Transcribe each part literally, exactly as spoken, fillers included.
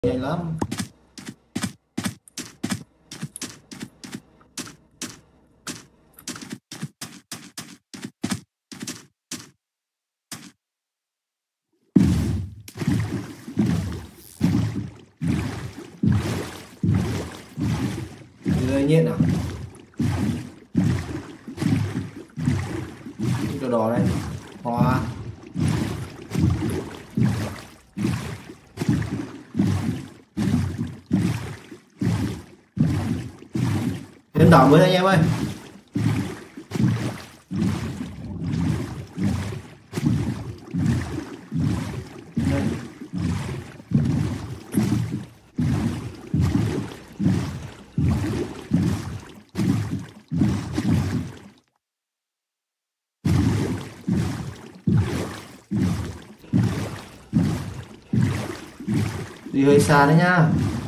Nhanh lắm. Người nghiện à? Cái đồ đỏ đây. Hoa. Đến đỏ mới anh em ơi. Đây. Đi hơi xa đấy nhá.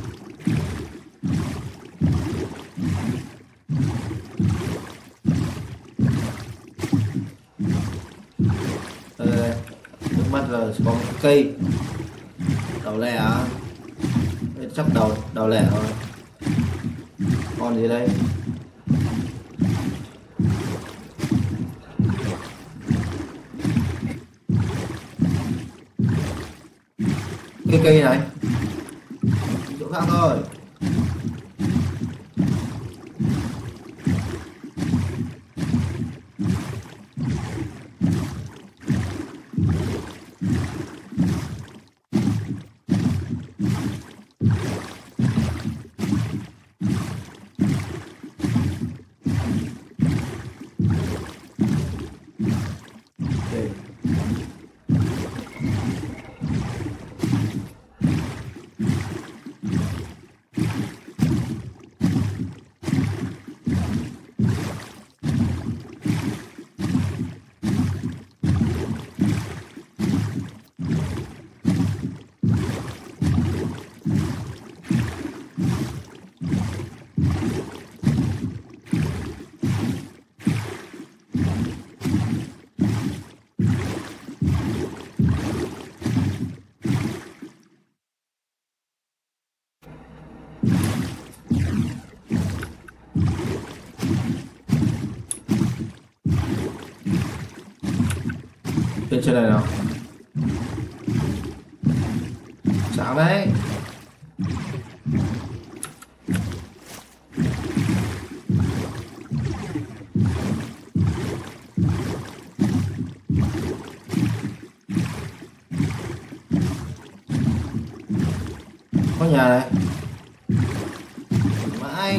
Đây, trước mắt là có một cái cây đầu lẻ à? Đây, chắc đầu đầu lẻ rồi. Còn gì đây? Cái cây này chỗ khác thôi. Đây. Trên trên này nào. Sáng đấy. Có nhà này. Mãi.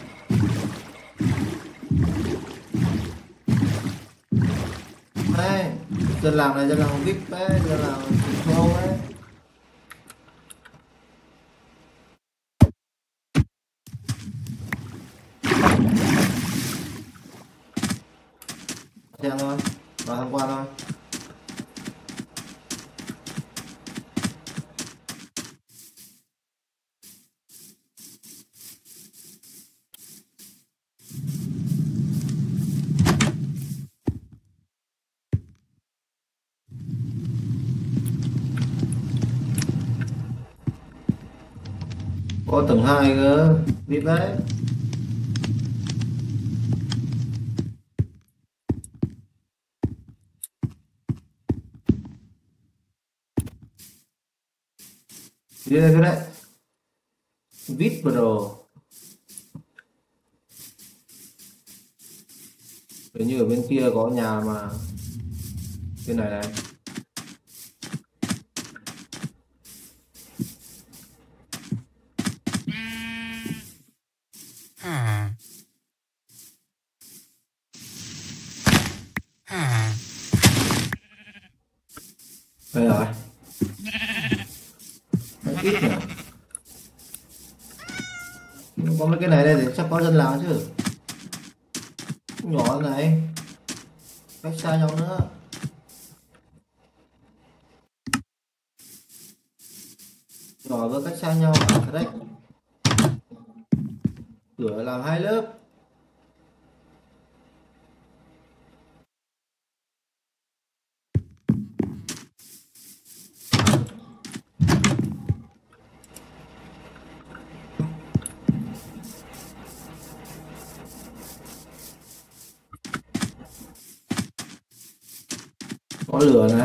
Đấy. Dân làm này dân làm vê i pê đấy, dân làm thô đấy. Xem thôi, vào tham quan thôi. Có tầng hai cơ, vê i pê đấy. Đi đây cái đấy. vê i pê Pro. Hình như ở bên kia có nhà mà bên này này. Đây rồi. Đấy, ít nhỉ. Có mấy cái này đây thì chắc có dân làm chứ. Nhỏ này. Cách xa nhau nữa. Nhỏ với cách xa nhau à, đấy. Cửa làm hai lớp. lửa này.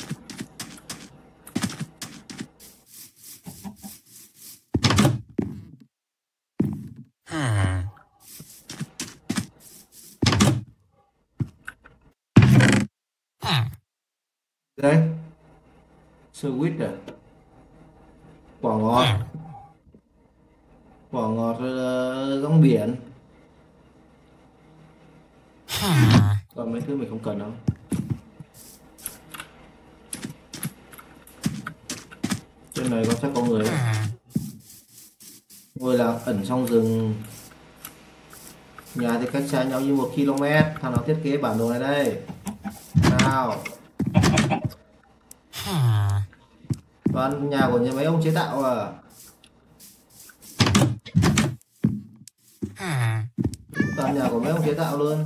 Đấy, sweet à, quả ngọt, quả ngọt uh, rong biển. Còn mấy thứ mình không cần đâu. Trên này có chắc có người đấy. Ngôi làng ẩn trong rừng, nhà thì cách xa nhau như một ki lô mét. Thằng nào thiết kế bản đồ này đây nào? Toàn nhà của nhà mấy ông chế tạo à? Toàn nhà của mấy ông chế tạo luôn.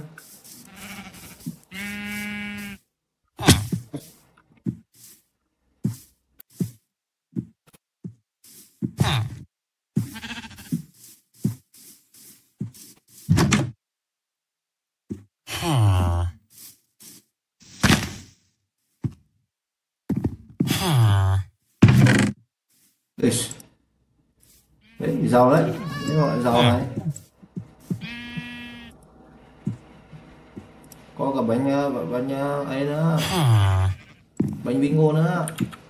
Đấy, giàu đấy, cái gọi là giàu này. Có cả bánh bánh ấy nữa, bánh bí ngô nữa.